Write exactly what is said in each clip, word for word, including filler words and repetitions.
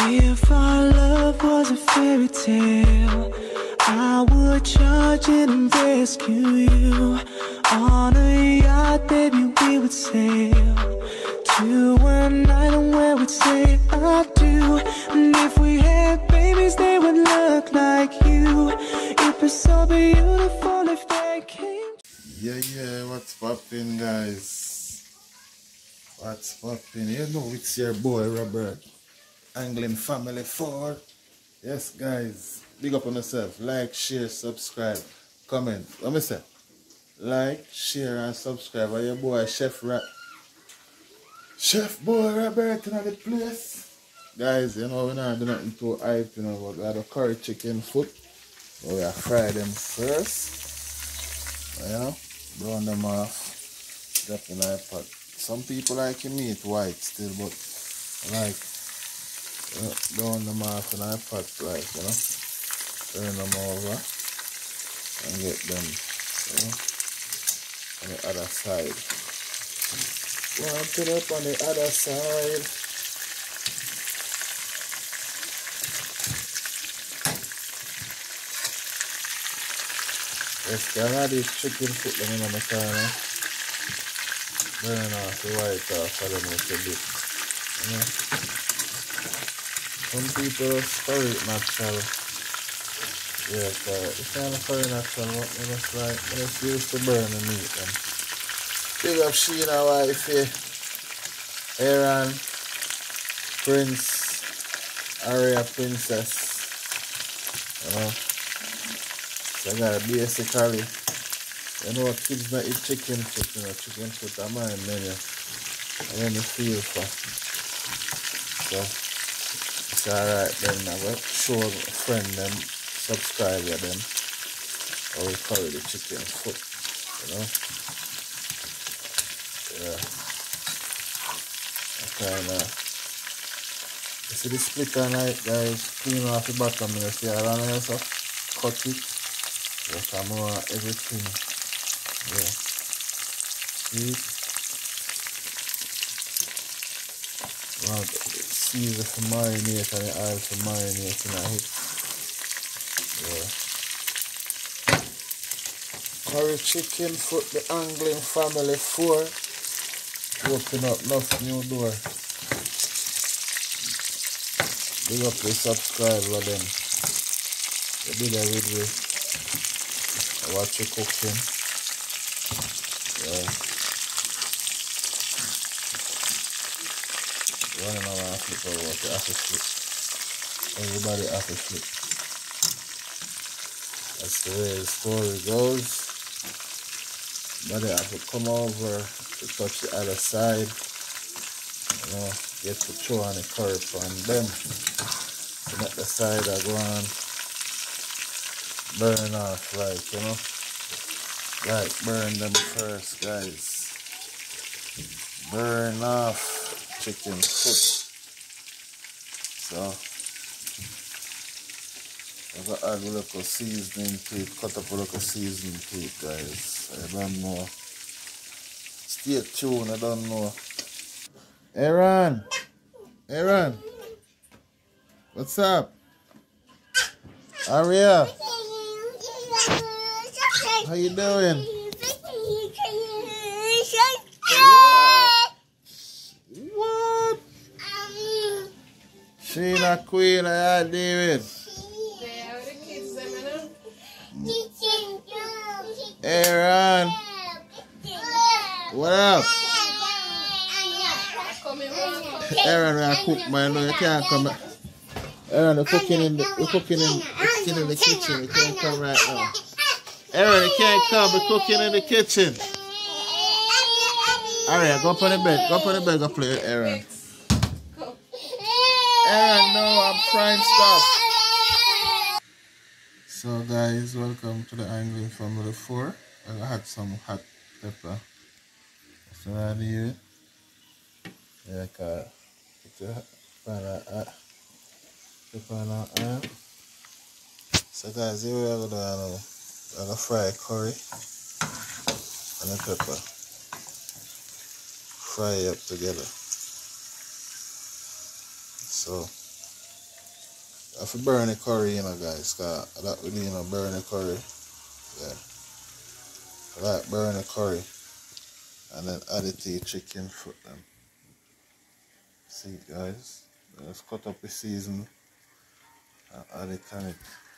If our love was a fairy tale, I would charge in and rescue you. On a yacht, baby, we would sail to an island where we'd say I do. And if we had babies, they would look like you. It was so beautiful if they came. Yeah, yeah, what's poppin', guys? What's poppin'? You know it's your boy Robert, Anglin Family four. Yes, guys, big up on yourself. Like, share, subscribe, comment. What me say? Like, share, and subscribe. And your boy Chef Rat, Chef Boy Robert in the place. Guys, you know we not do nothing too hype, you know, but we have a curry chicken foot. So we are fry them first. You know, brown them off, drop in the pot. Some people like your meat white still, but I like you know, brown them off in the pot, like, you know, turn them over and get them, you know, on the other side. Want it up on the other side. Yes, I have this chicken foot them in the corner. Burn off the white off for them a little bit. You know? Some people curry it natural. Yeah, so it's kind of curry natural, but I just like, I just used to burn the meat. And big up Sheena wifey, Aaron, Prince, Aria Princess. You know? So I got basically, you know, kids not eat chicken foot, you know, chicken foot are my menu. I want to feel for. So it's alright then. I will show a friend them, subscriber them, how we curry the chicken foot, you know. Yeah. Kinda. You see the splitter knife, guys, clean off the bottom, you see around here, so cut it. Just a more everything. Yeah. See it? Well, Caesar for marinate and the oil for marinate in a hit. Yeah. Curry chicken foot, the Anglin Family four. Open up enough new door. Big up the subscriber them. They did that with me. Watch you cooking. Yeah. Running around flip over what you have to flip. Everybody have to flip. That's the way the story goes. But they have to come over to touch the other side. You know, get to throw on the curry on them. To make the side are going burn off, like, you know, like burn them first, guys. Burn off chicken foot. So I'm gonna add a little seasoning to it, cut up a little seasoning to it, guys. I don't know. Stay tuned, I don't know. Aaron! Aaron! What's up? Aria! How you doing? What? Sheena Queen, how you doing? Aaron! What up? Aaron, I cook, man. No, you can't come. Aaron, we're cooking in the, we're cooking in, we're cooking in the kitchen. You can't come right now. Aaron, you can't come. We're cooking in the kitchen. Alright, go up on the bed. Go up on the bed. Go play with Aaron. Aaron, no, I'm frying stuff. So, guys, welcome to the Anglin Family four. I had some hot pepper. So, I need it. Yeah, I got put pan on pepper on oil. So, guys, here we are going to do. I'm going to fry curry and the pepper. Fry it up together. So, I have to burn the curry, you know, guys, because that would, you know, burn the curry. Yeah. I like burn the curry. And then add it to your chicken foot. Then. See, guys, let's cut up the season and add it on it.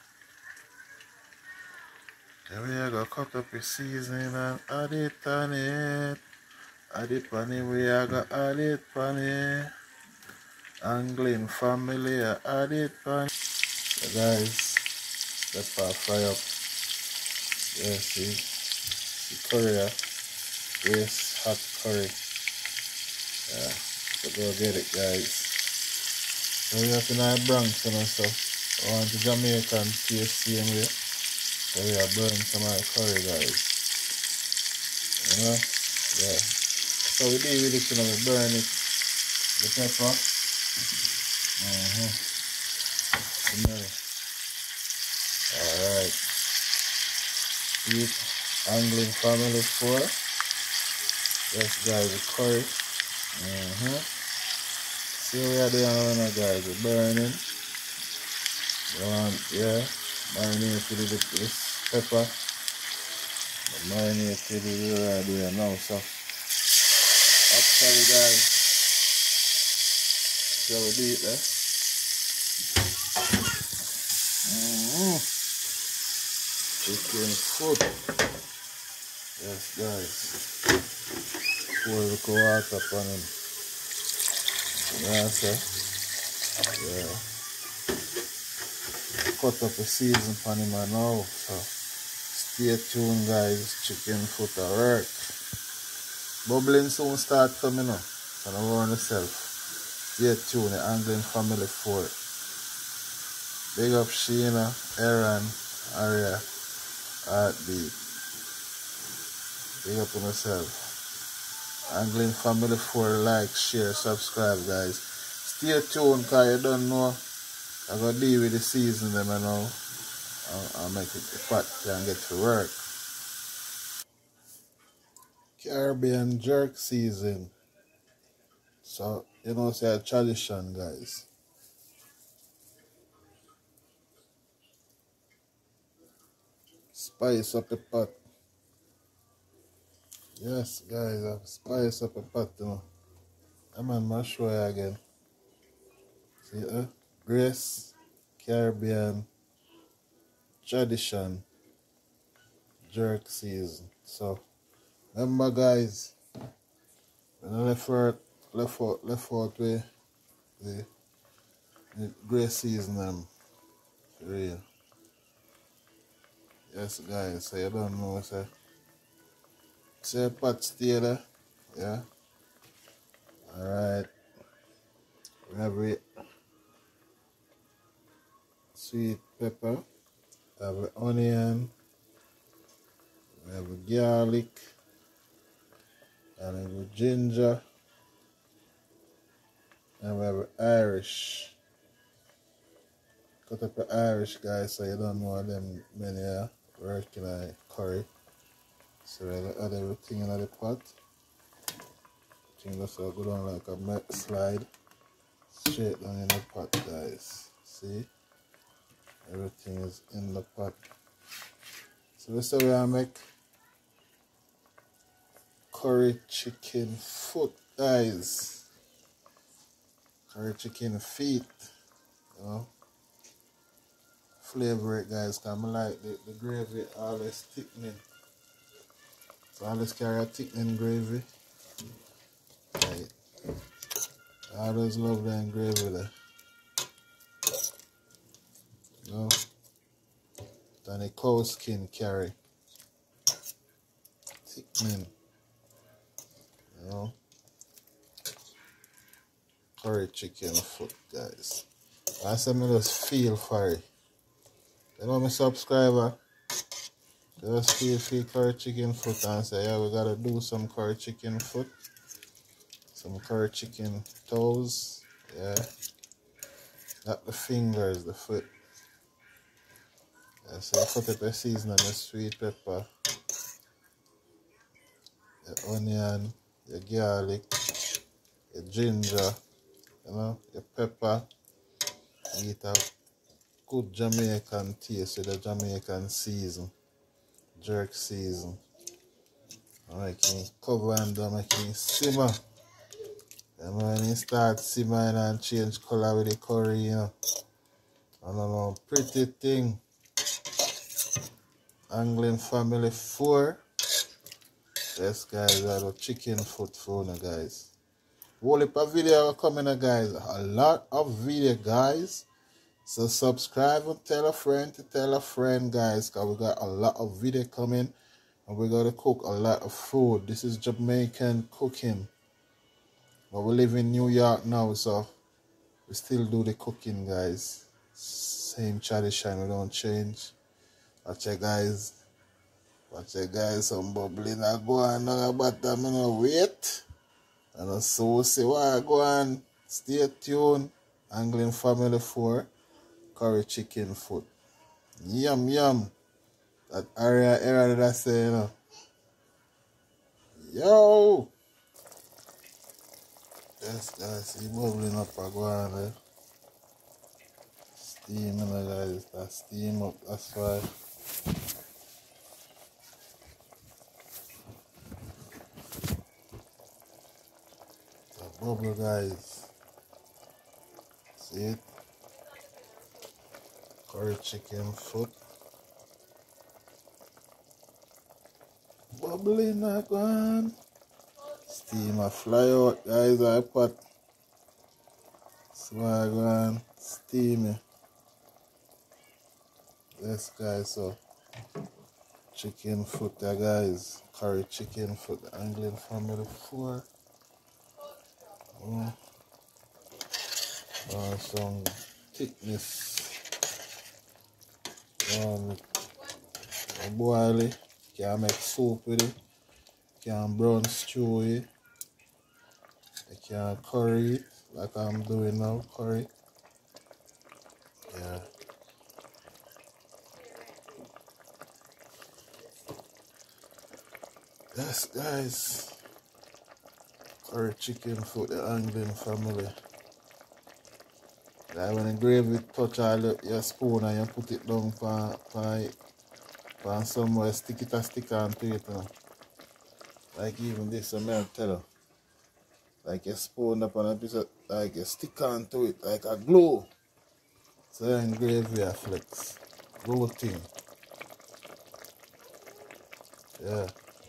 There we go, cut up the season and add it on it. Add it on it, we are going to add it on it. Anglin Family, add it on it. So guys, let's fry up. Yeah, see, the curry, this hot curry. Yeah, so go get it, guys. So we have in our Bronx, you know, so I want the Jamaican taste same way. So we are burning some of the curry, guys. You know? Yeah. So we do with it, you know, we burn it. The pepper. Mm-hmm. Alright. Eat Anglin Family four. Yes, guys, the curry. Mm-hmm. See what we are doing right now, guys. We're burning. Um, yeah. Marinate with this pepper. Marinate with the right there now, so. Actually, guys. See how we do it there? Mm-hmm. Chicken foot. Yes, guys. Pour the water upon him. Yeah, sir. Yeah. Cut up a season upon him now. So stay tuned, guys. Chicken foot at work. Bubbling soon start coming up. So don't worry yourself. Stay tuned. The Anglin Family four. Big up Sheena, Aaron, Aria, Heartbeat. Big up on yourself. Anglin Family four, like, share, subscribe, guys. Stay tuned, because you don't know. I'm going to deal with the season, them, you know. I'll, I'll make it the pot and get to work. Caribbean jerk season. So, you know, it's a tradition, guys. Spice up the pot. Yes, guys, I've spice up the pot, you know. I'm on my show again. See, uh, Grace, Caribbean, tradition, jerk season. So, remember, guys, when I left out, left out, left out with the, the Grace season, um, for real. Yes, guys, so you don't know, so, say pot stay there, yeah. Alright, we have a sweet pepper, we have an onion, we have a garlic, and we have a ginger, and we have an Irish. Cut up the Irish, guys, so you don't know them many are working on curry. So we add everything in the pot. I think that's a good one, like a slide straight down in the pot, guys. See? Everything is in the pot. So this is where I make curry chicken foot, guys. Curry chicken feet, you know. Flavor it, guys, because I like the, the gravy always thickening. So I always carry a thickening gravy. Right. I always love that gravy there. You know? Then the cow skin carry. Thickening. You know? Curry chicken foot, guys. I said me just feel for it. You know my subscriber? Just feel feel curry chicken foot and say, yeah, we gotta do some curry chicken foot. Some curry chicken toes. Yeah. Not the fingers, the foot. Yeah, so I put up the seasoning, the sweet pepper, the onion, your garlic, your ginger, you know, your pepper. Eat up good Jamaican taste with the Jamaican season, jerk season. I can cover and do I can simmer. And when it starts simmering and change color with the curry, you know. I don't know, pretty thing. Anglin Family four. Yes, guys, I have chicken foot for you guys. Whole heap of video coming, guys. A lot of video, guys. So subscribe and tell a friend to tell a friend, guys, because we got a lot of video coming and we got to cook a lot of food. This is Jamaican cooking. But we live in New York now, so we still do the cooking, guys. Same tradition, we don't change. Watch it, guys. Watch it, guys. Some bubbling I go on now, but I'm gonna wait. And I so see why I go on. Stay tuned. Anglin Family four. Curry chicken foot. Yum, yum. That area, area that I say, you know. Yo! Yes, guys. See bubbling up, I go on there. Steam, you know, guys. That steam up, that's why. That bubble, guys. See it? Curry chicken foot. Bubbling like one. Steam a fly out, guys. I pot. Swag on. Steamy. Yes, guys. So, chicken foot, there, guys. Curry chicken foot. Anglin Family four. Oh. Uh, some thickness. Um, boil it, you can make soup with it, you can brown stew with it, you can curry it, like I'm doing now, curry. Yeah. Yes, guys. Curry chicken foot, the Anglin Family. Like when the gravy touch all your spoon and you put it down for, for, for somewhere, stick it a stick onto it. You know. Like even this, I may tell you. Like you spoon up on a piece of, like you stick onto it like a glue. So then gravy a flex. Glue thing. Yeah.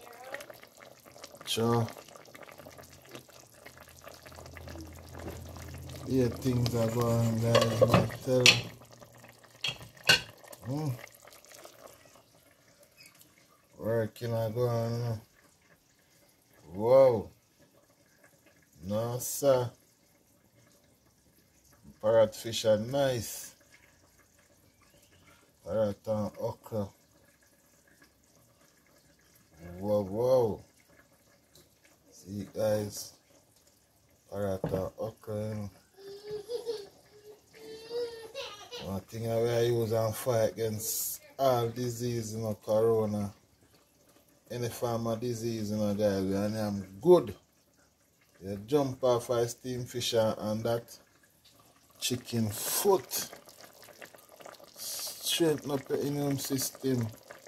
Sure. Yeah, things are going, guys, I tell you. Mm. Working are going, you know. Whoa. No, sir. Parrot fish are nice. Parrot and okra. Whoa, whoa. See, guys. Parrot and okra, you know. One thing I use and fight against all disease, you know, corona. Any form of disease, you know, guys, and I'm good. You jump off a steam fish and that chicken foot. Straighten up your immune system.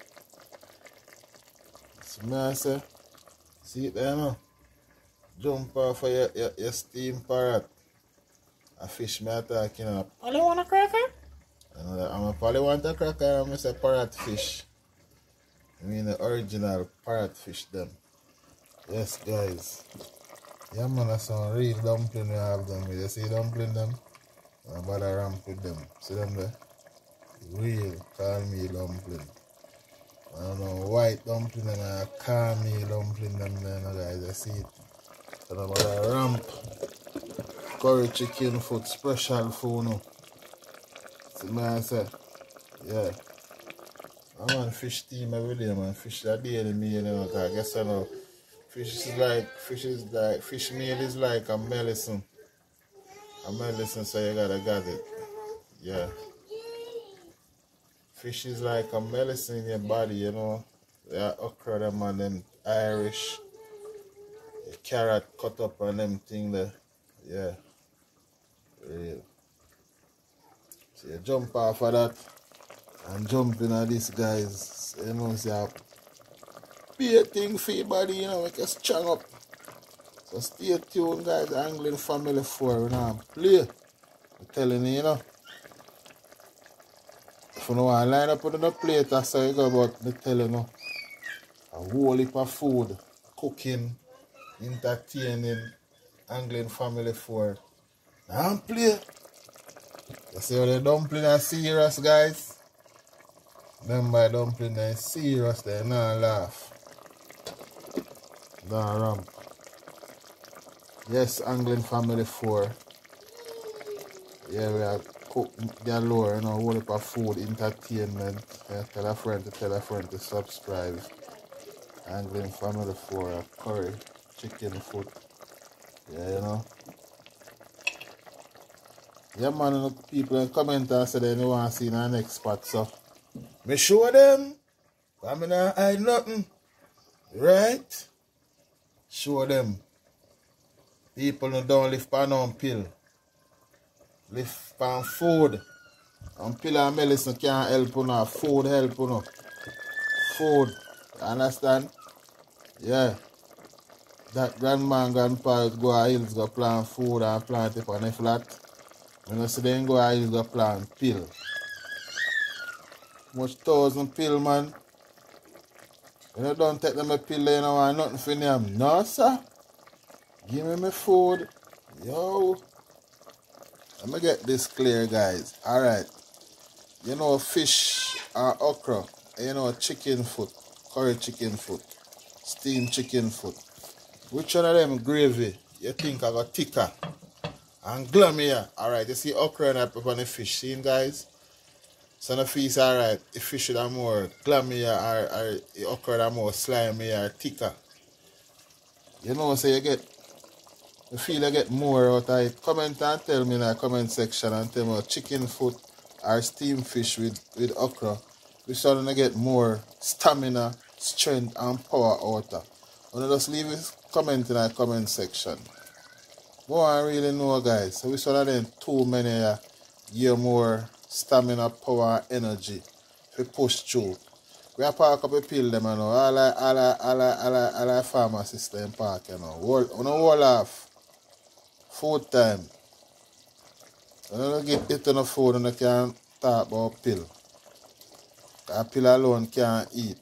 So me I say, see it there now? Jump off of your, your, your steam parrot. A fish me attacking up. All you want a cracker? And I'm a probably want a cracker and I say parrot fish. I mean the original parrot fish them. Yes, guys. Yeah, man, that's some real dumpling we have them with. You see dumpling them? I'm about to ramp with them. See them there? Real, call me dumpling. I don't know, white dumpling and I call me dumpling them there, no, guys. I see it. So I'm about to ramp. Curry chicken foot, special food, no. See me I say? Yeah. I'm on fish steam every day, man. Fish that daily meal, you know, because I guess I know. Fish is like, fish is like, fish meal is like a medicine. A medicine, so you gotta get it. Yeah. Fish is like a medicine in your body, you know. Yeah, okra them and them Irish. The carrot cut up and them thing there. Yeah. Real. So you jump off of that and jump in at this, guys. So you know, see a be a thing for your body, you know, make you strong up. So stay tuned, guys. Anglin Family four, we now play. I'm telling you, you know. If you don't want to line up with the plate, that's how you go about me telling you. A whole heap of food, cooking, entertaining, Anglin Family four. Now play. You see how the dumpling are serious, guys? Remember, dumpling are serious, they not laugh. Don't ramp. Yes, Anglin Family four. Yeah, we are cook galore, you know, whole heap of food, entertainment. Yeah, tell a friend to tell a friend to subscribe. Anglin Family four, curry, chicken foot. Yeah, you know. Yeah, man, you know, people in comment and say they don't want to see the next spot, so me show them. I mean, I hide nothing. Right? Show them. People who don't live pan on pill. Live pan food. And pill and medicine can't help you now. Food help you now. Food. Understand? Yeah. That grandma and grandpa go to hills go plant food and plant it on a flat. When you see them go to hills go plant pill. Much thousand pill, man. When you don't take them a pill, you don't want nothing for them. No, sir. Give me my food. Yo. Let me get this clear, guys. Alright. You know fish or okra. You know chicken foot. Curry chicken foot. Steamed chicken foot. Which one of them gravy you think I got thicker? And glammier. Alright, you see okra and I put on the fish. See, guys? So the fish alright. The fish are more glammier or, or the okra are more slimy or thicker. You know, so you get you feel I get more out of it. Comment and tell me in the comment section and tell me chicken foot or steamed fish with, with okra. Which one I get more stamina, strength and power out of. You just leave a comment in the comment section. Go and really know, guys. So which one of them too many uh, give more stamina, power and energy to push through. We are park up a pill them, you know. All I all I all I all I all I pharmacist in park, you know. Wall on a wall off. Food time. You don't get it on the food and you can't talk about pill. A pill alone can't eat.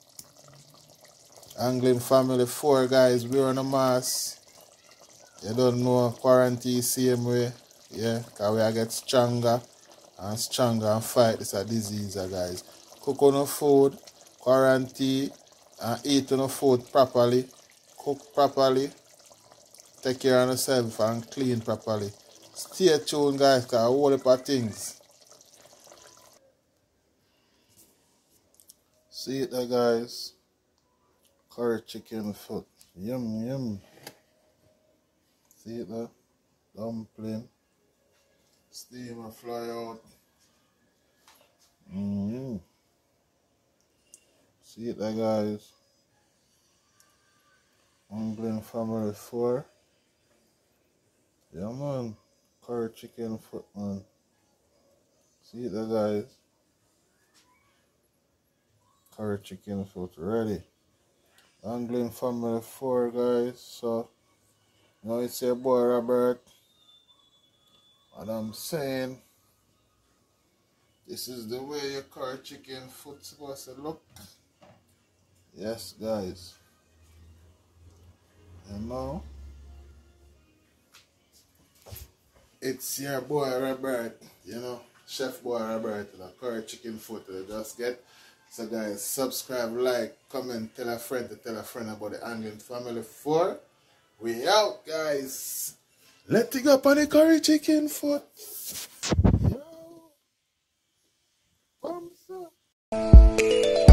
Anglin Family four, guys, we're on a mask. You don't know quarantine same way. Yeah, because we are get stronger and stronger and fight this a disease, guys. Cook on the food, quarantine, and eat on the food properly. Cook properly. Take care of yourself and clean properly. Stay tuned, guys, because a whole heap of things. See it there, guys. Curry chicken foot. Yum, yum. See it there? Dumpling. Steam and fly out. Mm-hmm. See it there, guys. Anglin Family four. Yeah, man. Curry chicken foot, man. See it there, guys. Curry chicken foot ready. Anglin Family four, guys. So, now it's your boy Robert. And I'm saying, this is the way your curry chicken foot's supposed to look. Yes, guys. And now, it's your boy Robert, you know, Chef Boy Robert, the curry chicken foot that just get. So guys, subscribe, like, comment, tell a friend to tell a friend about the Anglin Family four. We out, guys. Let's go up on the curry chicken foot. Yo. Thumbs up.